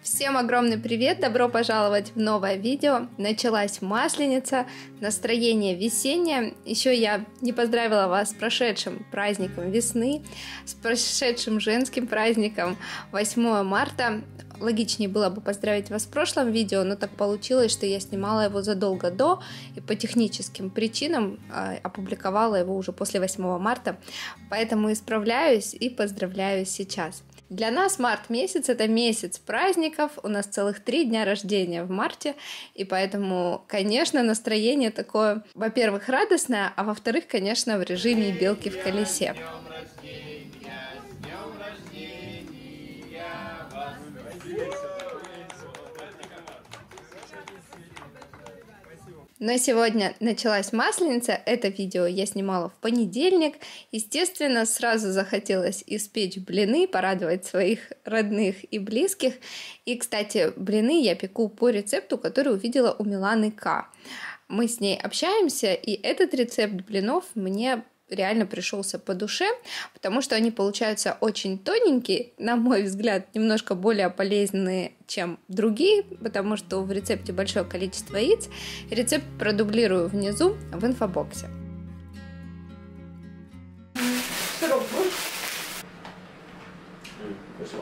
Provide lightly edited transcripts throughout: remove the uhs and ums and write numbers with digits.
Всем огромный привет! Добро пожаловать в новое видео. Началась Масленица, настроение весеннее. Еще я не поздравила вас с прошедшим праздником весны, с прошедшим женским праздником 8 марта. Логичнее было бы поздравить вас в прошлом видео, но так получилось, что я снимала его задолго до и по техническим причинам опубликовала его уже после 8 марта. Поэтому исправляюсь и поздравляю сейчас. Для нас март месяц — это месяц праздников, у нас целых 3 дня рождения в марте, и поэтому, конечно, настроение такое, во-первых, радостное, а во-вторых, конечно, в режиме белки в колесе. Но сегодня началась Масленица, это видео я снимала в понедельник. Естественно, сразу захотелось испечь блины, порадовать своих родных и близких. И, кстати, блины я пеку по рецепту, который увидела у Миланы К. Мы с ней общаемся, и этот рецепт блинов мне реально пришелся по душе, потому что они получаются очень тоненькие, на мой взгляд, немножко более полезные, чем другие, потому что в рецепте большое количество яиц. Рецепт продублирую внизу в инфобоксе. Сироп будешь? Спасибо.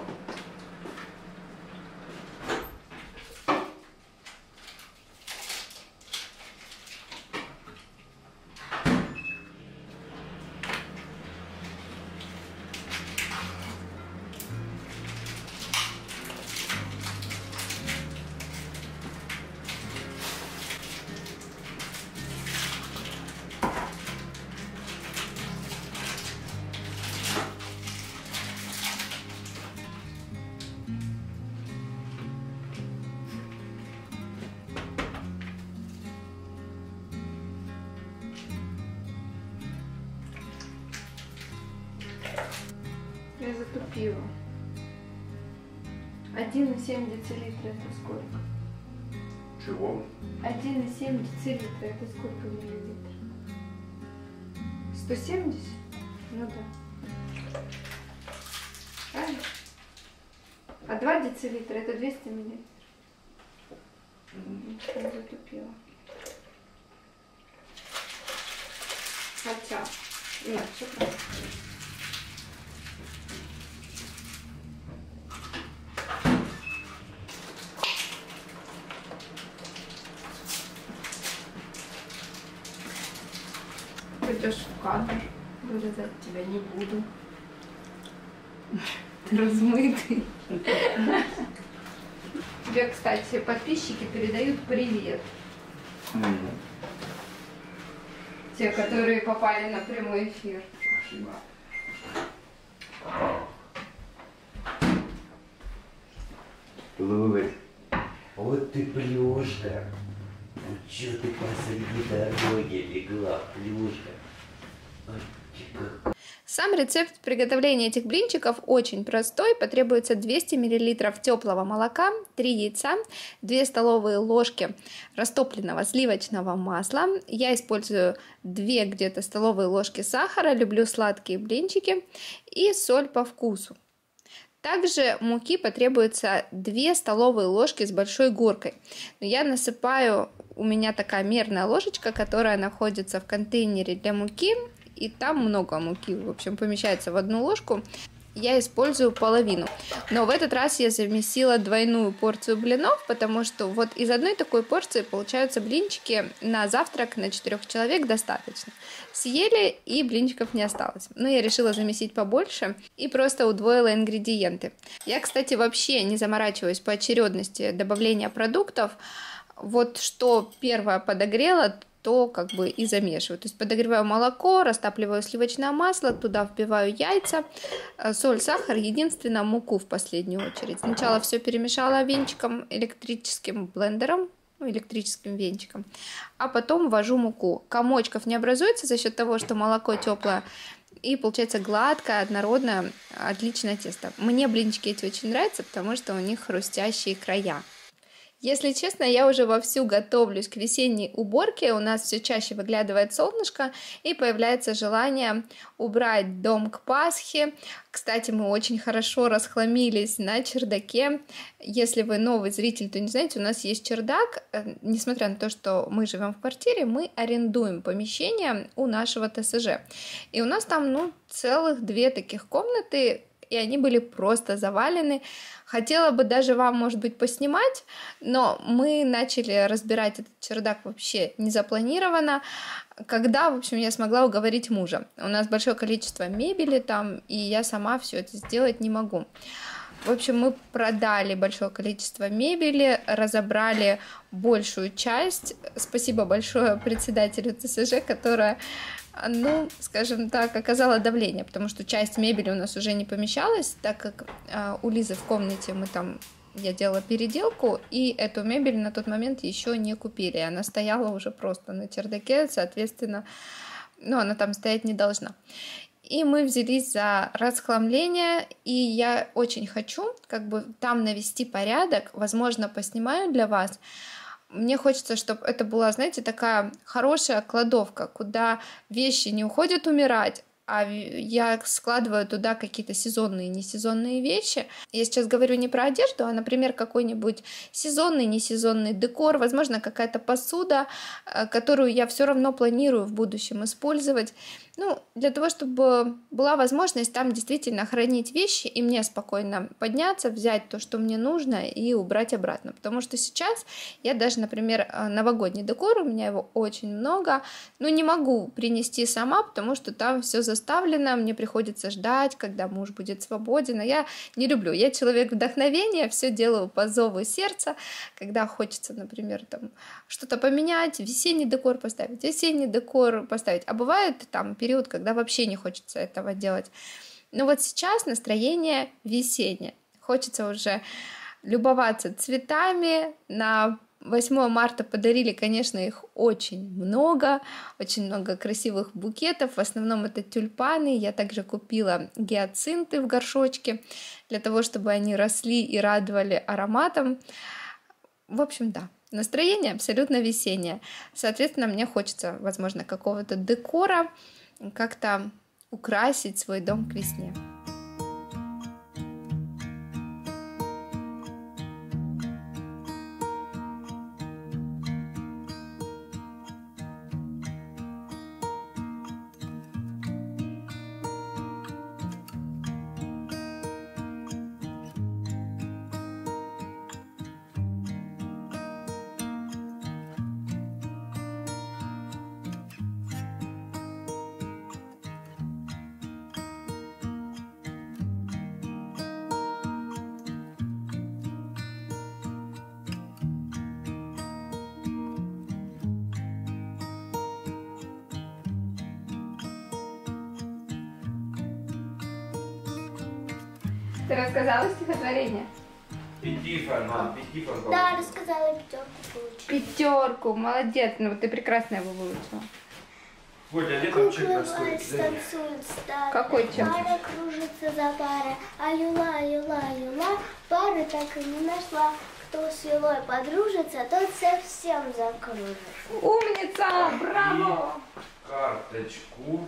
Я затупила. 1,7 децилитра это сколько? Чего? 1,7 децилитра это сколько миллилитров? 170? Ну да. Правильно? А 2 децилитра это 200 миллилитров. Я затупила. Хотя. Нет, все правильно. Пойдешь в кадр, вырезать тебя не буду. Ты размытый. Тебе, кстати, подписчики передают привет. Те, которые попали на прямой эфир. Спасибо. Ловит. Вот ты плюшка. Ну чё ты посреди дороги легла, плюшка? Сам рецепт приготовления этих блинчиков очень простой. Потребуется 200 мл теплого молока, 3 яйца, 2 столовые ложки растопленного сливочного масла. Я использую 2 где-то столовые ложки сахара, люблю сладкие блинчики, и соль по вкусу. Также муки потребуется 2 столовые ложки с большой горкой. Но я насыпаю, у меня такая мерная ложечка, которая находится в контейнере для муки, и там много муки, в общем, помещается в 1 ложку. Я использую половину. Но в этот раз я замесила двойную порцию блинов, потому что вот из одной такой порции получаются блинчики на завтрак на 4 человек достаточно. Съели, и блинчиков не осталось. Но я решила замесить побольше и просто удвоила ингредиенты. Я, кстати, вообще не заморачиваюсь по очередности добавления продуктов. Вот что первое подогрела, то как бы и замешиваю. То есть подогреваю молоко, растапливаю сливочное масло, туда вбиваю яйца, соль, сахар, единственно муку в последнюю очередь. Сначала все перемешала венчиком, электрическим блендером, электрическим венчиком, а потом ввожу муку. Комочков не образуется за счет того, что молоко теплое, и получается гладкое, однородное, отличное тесто. Мне блинчики эти очень нравятся, потому что у них хрустящие края. Если честно, я уже вовсю готовлюсь к весенней уборке. У нас все чаще выглядывает солнышко и появляется желание убрать дом к Пасхе. Кстати, мы очень хорошо расхламились на чердаке. Если вы новый зритель, то не знаете, у нас есть чердак. Несмотря на то, что мы живем в квартире, мы арендуем помещение у нашего ТСЖ. И у нас там, целых 2 таких комнаты, и они были просто завалены. Хотела бы даже вам, может быть, поснимать, но мы начали разбирать этот чердак вообще незапланированно, когда, в общем, я смогла уговорить мужа. У нас большое количество мебели там, и я сама все это сделать не могу. В общем, мы продали большое количество мебели, разобрали большую часть. Спасибо большое председателю ТСЖ, которая, скажем так, оказала давление, потому что часть мебели у нас уже не помещалась, так как у Лизы в комнате я делала переделку, и эту мебель на тот момент еще не купили. Она стояла уже просто на чердаке, соответственно, она там стоять не должна. И мы взялись за расхламление, и я очень хочу там навести порядок, возможно, поснимаю для вас. Мне хочется, чтобы это была, знаете, такая хорошая кладовка, куда вещи не уходят умирать, а я складываю туда какие-то сезонные и несезонные вещи. Я сейчас говорю не про одежду, а, например, какой-нибудь сезонный, несезонный декор, возможно, какая-то посуда, которую я все равно планирую в будущем использовать. Для того, чтобы была возможность там действительно хранить вещи и мне спокойно подняться, взять то, что мне нужно, и убрать обратно. Потому что сейчас я даже, например, новогодний декор, у меня его очень много, не могу принести сама, потому что там все заставлено, мне приходится ждать, когда муж будет свободен, а я не люблю. Я человек вдохновения, все делаю по зову сердца, когда хочется, например, что-то поменять, весенний декор поставить, а бывает там период, когда вообще не хочется этого делать. Но сейчас настроение весеннее. Хочется уже любоваться цветами. На 8 марта подарили, конечно, их очень много красивых букетов. В основном это тюльпаны. Я также купила гиацинты в горшочке для того, чтобы они росли и радовали ароматом. В общем, да. Настроение абсолютно весеннее. Соответственно, мне хочется, возможно, какого-то декора, как-то украсить свой дом к весне. Ты рассказала стихотворение? Пятифон, мам, пятифон. Да, рассказала, 5 получила. 5, молодец, ты прекрасно его выучила. Водя, где там чек Куклы достоит? танцуют стали. Какой чек? Пара кружится за парой. Аюла, юла, юла. Пары так и не нашла. Кто с юлой подружится, тот совсем закружит. Умница! Браво! Карточку.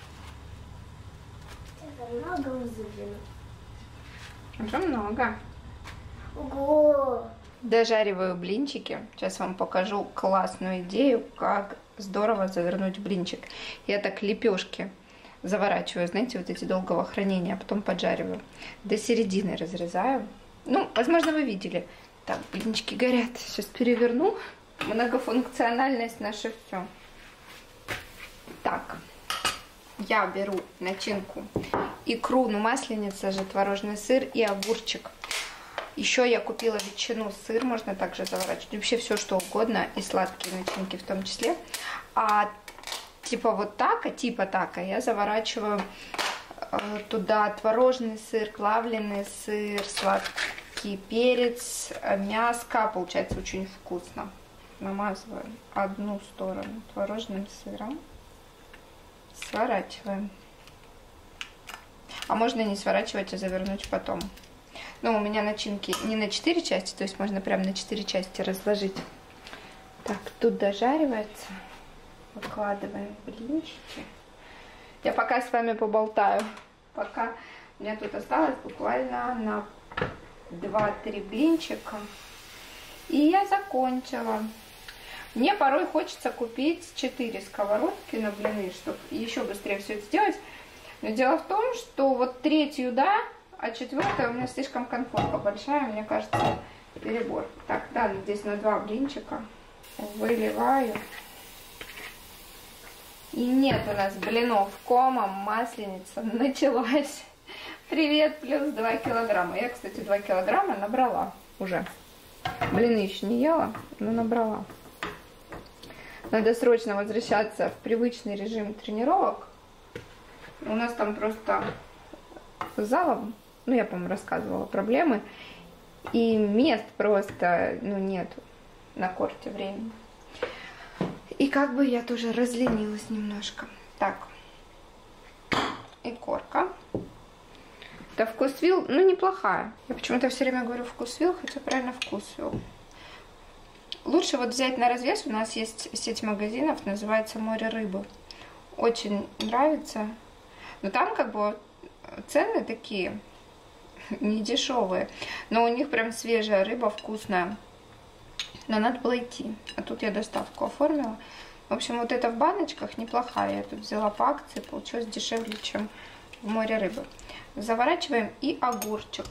Это много вызовено. Уже много. Ого! Дожариваю блинчики. Сейчас вам покажу классную идею, как здорово завернуть блинчик. Я так лепешки заворачиваю, знаете, вот эти долгого хранения, а потом поджариваю. До середины разрезаю. Возможно, вы видели. Так, блинчики горят. Сейчас переверну. Многофункциональность наша все. Так, я беру начинку. Икру, масленица же, творожный сыр и огурчик. Еще я купила ветчину, сыр, можно также заворачивать. Вообще все, что угодно, и сладкие начинки в том числе. А типа тако я заворачиваю туда творожный сыр, плавленый сыр, сладкий перец, мяско. Получается очень вкусно. Намазываем одну сторону творожным сыром. Сворачиваем. А можно не сворачивать, а завернуть потом. Ну, у меня начинки не на 4 части, то есть можно прям на 4 части разложить. Так, тут дожаривается. Выкладываем блинчики. Я пока с вами поболтаю. Пока у меня тут осталось буквально на 2-3 блинчика. И я закончила. Мне порой хочется купить 4 сковородки на блины, чтобы еще быстрее все это сделать. Но дело в том, что вот 3-ю, да, а 4-я у меня слишком конфорка большая, мне кажется, перебор. Так, да, здесь на 2 блинчика выливаю. И нет у нас блинов комом, масленица началась. Привет, плюс 2 килограмма. Я, кстати, 2 килограмма набрала уже. Блины еще не ела, но набрала. Надо срочно возвращаться в привычный режим тренировок. У нас там просто с залом, ну, я, по-моему, рассказывала, проблемы. И мест просто, ну, нету на корте времени. И как бы я тоже разленилась немножко. Так. И корка. Это вкусвилл, ну, неплохая. Я почему-то все время говорю вкусвилл, хотя правильно вкусвилл. Лучше вот взять на развес. У нас есть сеть магазинов, называется «Море рыбы». Очень нравится. Но там как бы цены такие не дешевые. Но у них прям свежая рыба, вкусная. Но надо было идти. А тут я доставку оформила. В общем, вот это в баночках неплохая. Я тут взяла по акции. Получилось дешевле, чем в «Море рыбы». Заворачиваем и огурчик.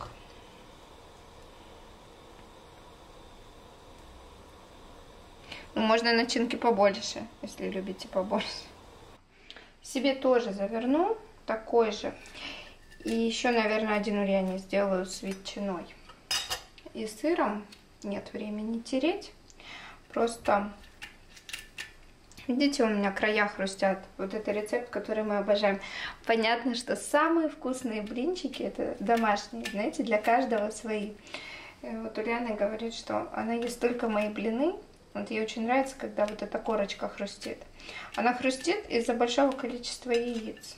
Можно начинки побольше, если любите побольше. Себе тоже заверну такой же. И еще, наверное, один ульяне сделаю с ветчиной. И сыром. Нет времени тереть. Просто, видите, у меня края хрустят. Вот это рецепт, который мы обожаем. Понятно, что самые вкусные блинчики это домашние. Знаете, для каждого свои. И вот Ульяна говорит, что она ест только мои блины. Вот ей очень нравится, когда вот эта корочка хрустит. Она хрустит из-за большого количества яиц.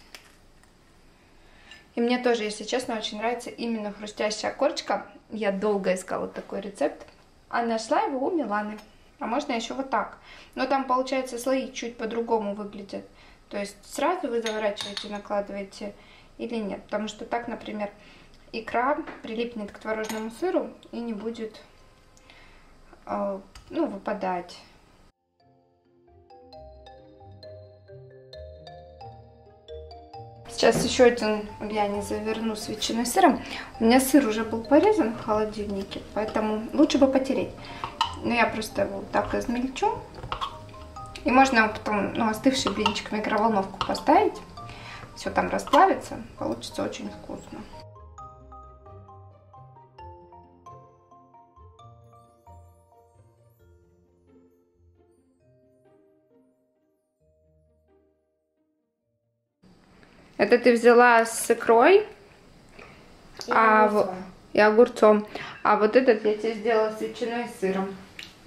И мне тоже, если честно, очень нравится именно хрустящая корочка. Я долго искала такой рецепт. А нашла его у Миланы. А можно еще вот так. Но там, получается, слои чуть по-другому выглядят. То есть сразу вы заворачиваете, накладываете или нет. Потому что так, например, икра прилипнет к творожному сыру и не будет, ну, выпадать. Сейчас еще один я не заверну с ветчиной сыром. У меня сыр уже был порезан в холодильнике, поэтому лучше бы потереть. Но я просто его так измельчу. И можно потом, ну, остывший блинчик в микроволновку поставить. Все там расплавится, получится очень вкусно. Это ты взяла с икрой и огурцом. А вот этот я тебе сделала с ветчиной и сыром.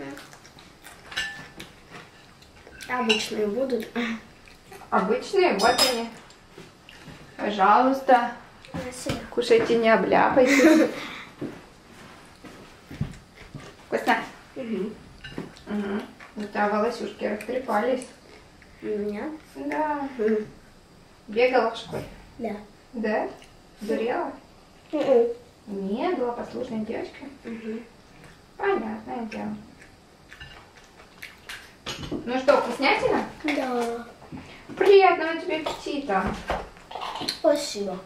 Обычные будут. Обычные, вот они. Пожалуйста. Спасибо. Кушайте, не обляпайтесь. Вкусно? Угу. Угу. У тебя волосюшки растрепались. У меня? Да. Угу. Бегала в школе? Да. Да? Дурела? Угу. Нет, была послушной девочкой. Угу. Понятное дело. Ну что, вкуснятина? Да. Приятного тебе аппетита. Спасибо.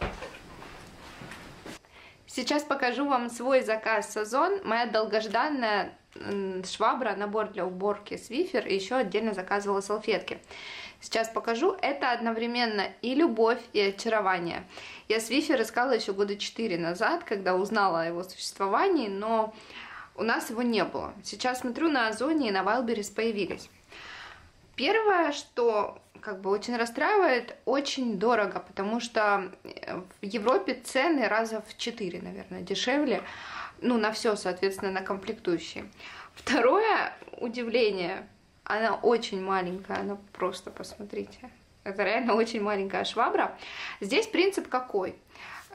Сейчас покажу вам свой заказ Озон. Моя долгожданная швабра, набор для уборки Swiffer, и еще отдельно заказывала салфетки. Сейчас покажу. Это одновременно и любовь, и очарование. Я Swiffer искала еще года 4 назад, когда узнала о его существовании, но у нас его не было. Сейчас смотрю, на Озоне и на Wildberries появились. Первое, что как бы очень расстраивает, очень дорого, потому что в Европе цены раза в 4, наверное, дешевле, ну, на все, соответственно, на комплектующие. Второе удивление, она очень маленькая, она просто, посмотрите, это реально очень маленькая швабра. Здесь принцип какой?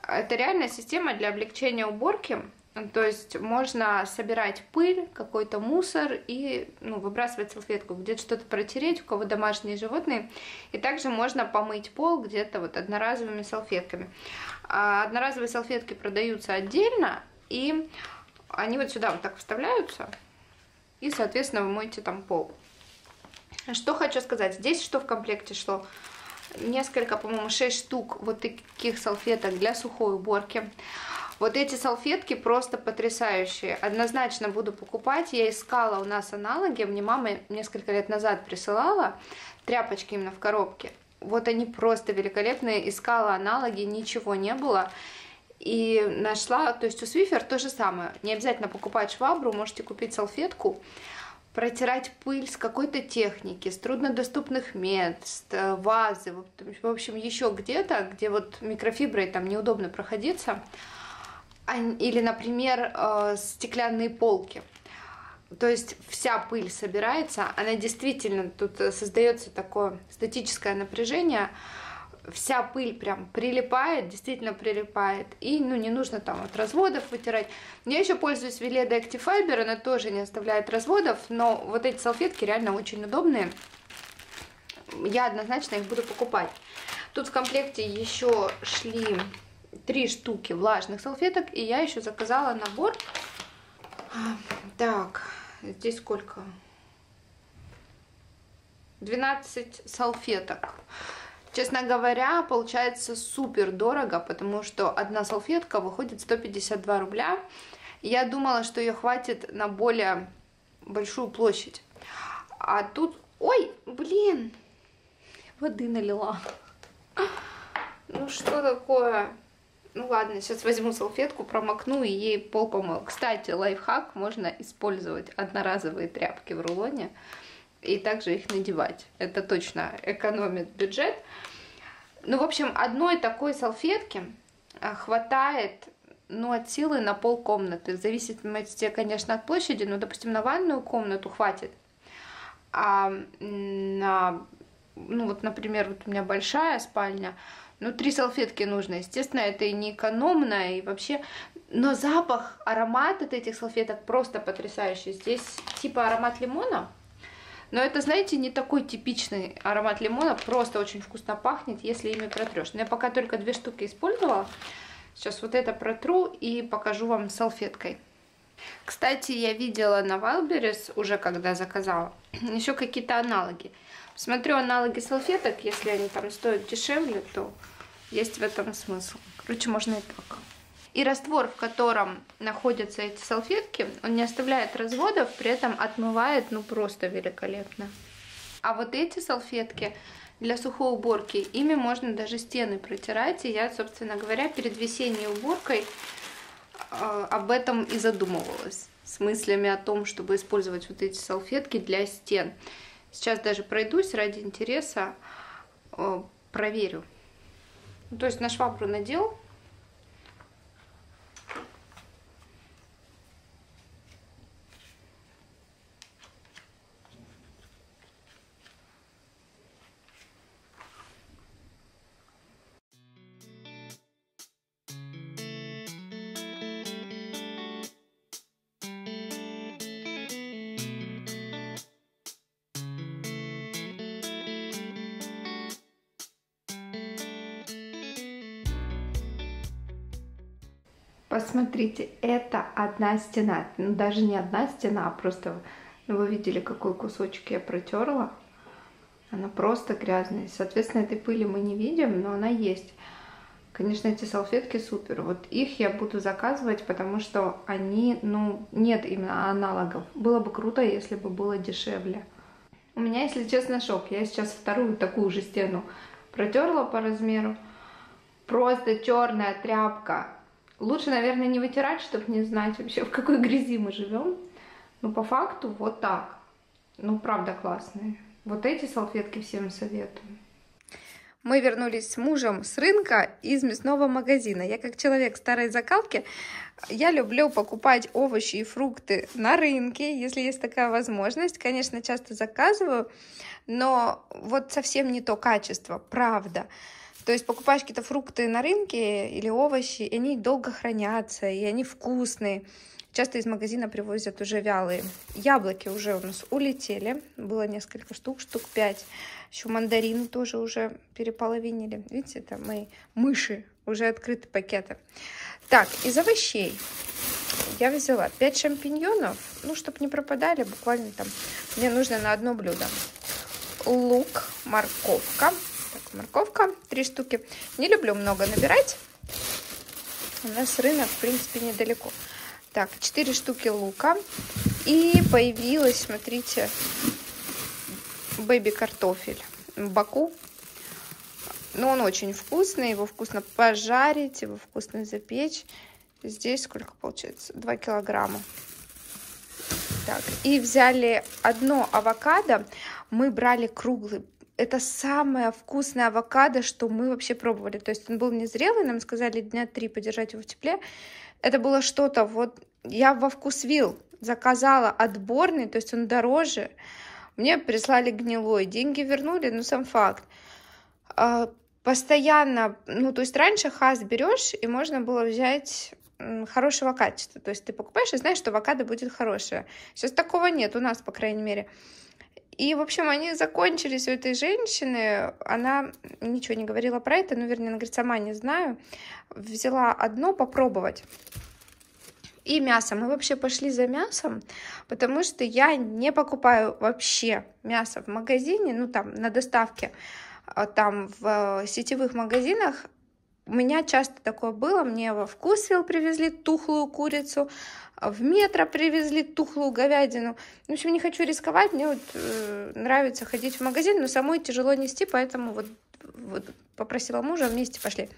Это реальная система для облегчения уборки. То есть можно собирать пыль, какой-то мусор и выбрасывать салфетку, где-то что-то протереть, у кого домашние животные. И также можно помыть пол где-то вот одноразовыми салфетками. Одноразовые салфетки продаются отдельно, и они вот сюда вот так вставляются, и, соответственно, вы моете там пол. Что хочу сказать, здесь что в комплекте шло? Несколько, по-моему, 6 штук вот таких салфеток для сухой уборки. Вот эти салфетки просто потрясающие. Однозначно буду покупать. Я искала у нас аналоги. Мне мама несколько лет назад присылала тряпочки именно в коробке. Вот они просто великолепные. Искала аналоги, ничего не было. И нашла, то есть у Swiffer то же самое. Не обязательно покупать швабру, можете купить салфетку. Протирать пыль с какой-то техники, с труднодоступных мест, вазы, в общем, еще где-то, где вот микрофиброй там неудобно проходиться. Или, например, стеклянные полки. То есть вся пыль собирается, она действительно, тут создается такое статическое напряжение, вся пыль прям прилипает, действительно прилипает, и не нужно там от разводов вытирать. Я еще пользуюсь Weleda Active Fiber, она тоже не оставляет разводов, но вот эти салфетки реально очень удобные. Я однозначно их буду покупать. Тут в комплекте еще шли 3 штуки влажных салфеток, и я еще заказала набор. Так, здесь сколько? 12 салфеток. Честно говоря, получается супер дорого, потому что одна салфетка выходит 152 рубля. Я думала, что ее хватит на более большую площадь. А тут... Ой, блин! Воды налила. Ну что такое? Ну ладно, сейчас возьму салфетку, промокну и ей пол помою. Кстати, лайфхак, можно использовать одноразовые тряпки в рулоне и также их надевать. Это точно экономит бюджет. Ну, в общем, одной такой салфетки хватает, от силы на полкомнаты. В зависимости, конечно, от площади, но, допустим, на ванную комнату хватит. А вот, например, вот у меня большая спальня, 3 салфетки нужно. Естественно, это и не экономно, и вообще... Но запах, аромат от этих салфеток просто потрясающий. Здесь типа аромат лимона. Но это, знаете, не такой типичный аромат лимона, просто очень вкусно пахнет, если ими протрешь. Но я пока только 2 штуки использовала. Сейчас вот это протру и покажу вам салфеткой. Кстати, я видела на Wildberries, уже когда заказала, еще какие-то аналоги. Смотрю аналоги салфеток, если они там стоят дешевле, то есть в этом смысл. Короче, можно и так. И раствор, в котором находятся эти салфетки, он не оставляет разводов, при этом отмывает, просто великолепно. А вот эти салфетки для сухой уборки, ими можно даже стены протирать. И я, собственно говоря, перед весенней уборкой об этом и задумывалась. С мыслями о том, чтобы использовать вот эти салфетки для стен. Сейчас даже пройдусь ради интереса, проверю. То есть на швабру надел. Посмотрите, это одна стена. Даже не одна стена, а просто, вы видели, какой кусочек я протерла. Она просто грязная. Соответственно, этой пыли мы не видим, но она есть. Конечно, эти салфетки супер. Вот их я буду заказывать, потому что они, нет именно аналогов. Было бы круто, если бы было дешевле. У меня, если честно, шок. Я сейчас вторую такую же стену протерла по размеру. Просто черная тряпка. Лучше, наверное, не вытирать, чтобы не знать вообще, в какой грязи мы живем. Но по факту вот так. Правда классные. Вот эти салфетки всем советую. Мы вернулись с мужем с рынка из мясного магазина. Я как человек старой закалки, я люблю покупать овощи и фрукты на рынке, если есть такая возможность. Конечно, часто заказываю, но вот совсем не то качество, правда. То есть покупаешь какие-то фрукты на рынке или овощи, и они долго хранятся, и они вкусные. Часто из магазина привозят уже вялые. Яблоки уже у нас улетели. Было несколько штук 5. Еще мандарины тоже уже переполовинили. Видите, это мои мыши. Уже открыты пакеты. Так, из овощей я взяла 5 шампиньонов. Ну, чтобы не пропадали, буквально там. Мне нужно на одно блюдо. Лук, морковка. Так, морковка 3 штуки. Не люблю много набирать. У нас рынок, в принципе, недалеко. Так, 4 штуки лука. И появилась, смотрите, бэби-картофель в баку. Но он очень вкусный. Его вкусно пожарить, его вкусно запечь. Здесь сколько получается? 2 килограмма. Так, и взяли одно авокадо. Мы брали круглый. Это самое вкусное авокадо, что мы вообще пробовали. То есть он был незрелый, нам сказали дня 3 подержать его в тепле. Это было что-то, вот я во Вкусвилл заказала отборный, то есть он дороже. Мне прислали гнилой, деньги вернули, но сам факт. Постоянно, ну то есть раньше хас берешь, и можно было взять хорошего качества. То есть ты покупаешь и знаешь, что авокадо будет хорошее. Сейчас такого нет у нас, по крайней мере. И, в общем, они закончились у этой женщины. Она ничего не говорила про это, ну, вернее, она говорит, сама не знаю. Взяла одно попробовать. И мясо. Мы вообще пошли за мясом, потому что я не покупаю вообще мясо в магазине, ну, там, на доставке, там, в сетевых магазинах. У меня часто такое было. Мне во Вкусвилл привезли тухлую курицу, в Метро привезли тухлую говядину. В общем, не хочу рисковать. Мне вот нравится ходить в магазин, но самой тяжело нести, поэтому вот попросила мужа, вместе пошли.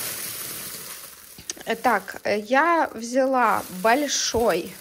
Так, я взяла большой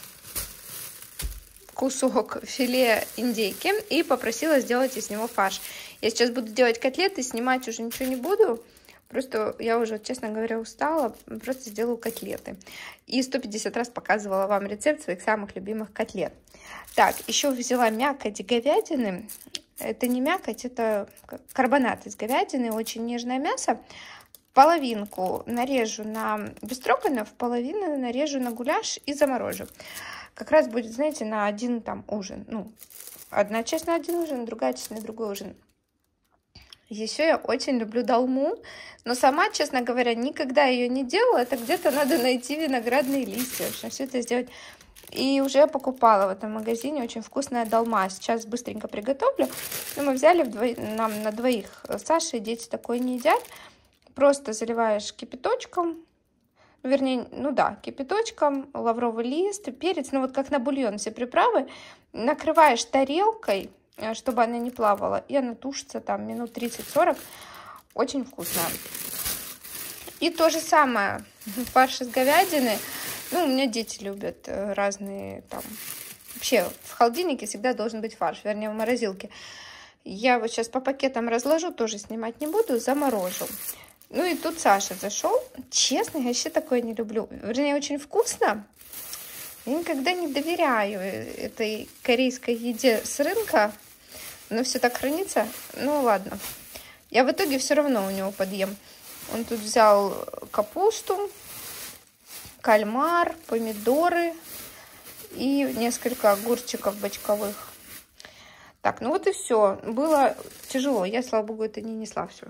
кусок филе индейки и попросила сделать из него фарш. Я сейчас буду делать котлеты, снимать уже ничего не буду. Просто я уже, честно говоря, устала, просто сделаю котлеты. И 150 раз показывала вам рецепт своих самых любимых котлет. Так, еще взяла мякоть говядины. Это не мякоть, это карбонат из говядины, очень нежное мясо. Половинку нарежу на бефстроганов, половину нарежу на гуляш и заморожу. Как раз будет, знаете, на один там ужин. Ну, одна часть на один ужин, другая часть на другой ужин. Еще я очень люблю долму, но сама, честно говоря, никогда ее не делала. Это где-то надо найти виноградные листья, в общем, все это сделать. И уже покупала в этом магазине очень вкусная долма. Сейчас быстренько приготовлю. Но мы взяли нам на двоих. Саша и дети такое не едят. Просто заливаешь кипяточком, вернее, ну да, кипяточком, лавровый лист, перец, ну вот как на бульон все приправы. Накрываешь тарелкой, чтобы она не плавала, и она тушится там минут 30-40. Очень вкусно. И то же самое, фарш из говядины. Ну, у меня дети любят разные там... Вообще, в холодильнике всегда должен быть фарш, вернее, в морозилке. Я вот сейчас по пакетам разложу, тоже снимать не буду, заморожу. Ну и тут Саша зашел. Честно, я вообще такое не люблю. Вернее, очень вкусно. Я никогда не доверяю этой корейской еде с рынка. Но все так хранится. Ну ладно. Я в итоге все равно у него подъем. Он тут взял капусту, кальмар, помидоры и несколько огурчиков бочковых. Так, ну вот и все. Было тяжело. Я, слава богу, это не несла все.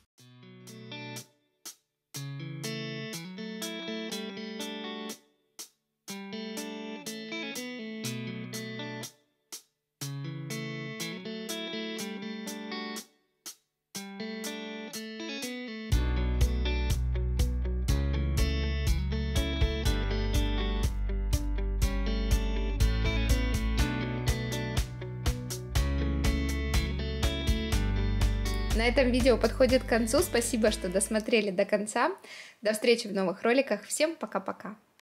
На этом видео подходит к концу. Спасибо, что досмотрели до конца. До встречи в новых роликах. Всем пока-пока.